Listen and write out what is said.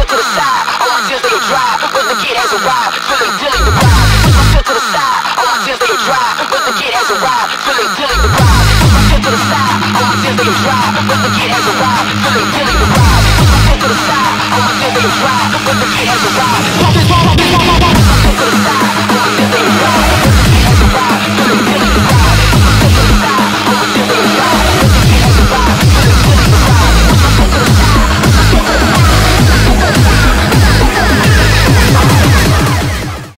to the side, all my tears they are dry. When the kid has arrived, feeling the ride. Push my shit to the side, all my tears they are dry. When the kid has arrived, feeling the ride. Push my shit to the side, all my tears they are dry. When the kid has arrived, feeling the ride. Push my shit to the side, all my tears they are dry. When the kid has arrived.